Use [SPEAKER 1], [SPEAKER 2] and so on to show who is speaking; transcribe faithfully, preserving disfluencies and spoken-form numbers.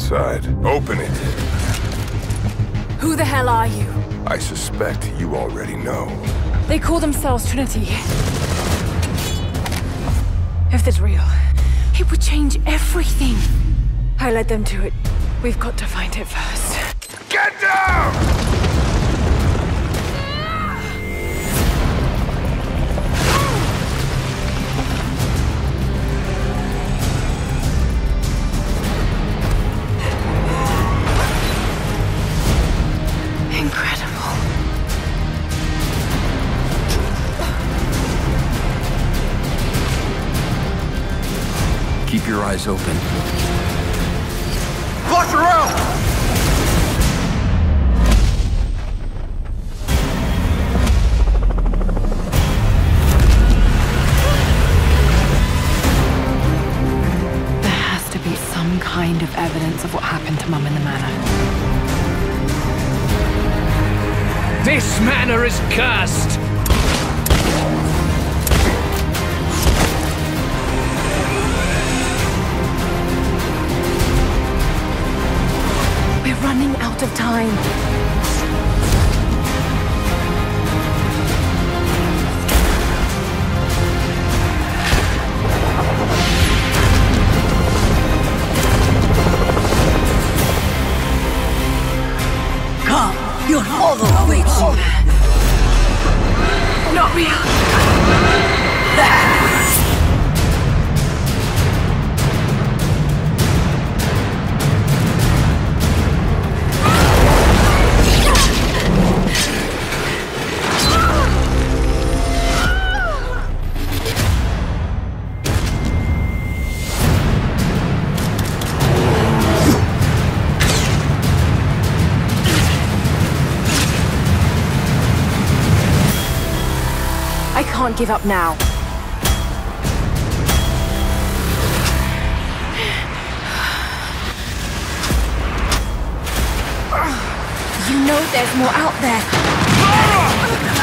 [SPEAKER 1] inside. Open it.
[SPEAKER 2] Who the hell are you?
[SPEAKER 1] I suspect you already know.
[SPEAKER 2] They call themselves Trinity. If it's real, it would change everything. I led them to it. We've got to find it first.
[SPEAKER 1] Get down!
[SPEAKER 2] Incredible.
[SPEAKER 3] Keep your eyes open.
[SPEAKER 4] Watch around!
[SPEAKER 2] There has to be some kind of evidence of what happened to Mum in the manor.
[SPEAKER 5] This manor is cursed!
[SPEAKER 2] We're running out of time.
[SPEAKER 6] Come, your father awaits you.
[SPEAKER 2] Not real. I can't give up now. You know there's more out there.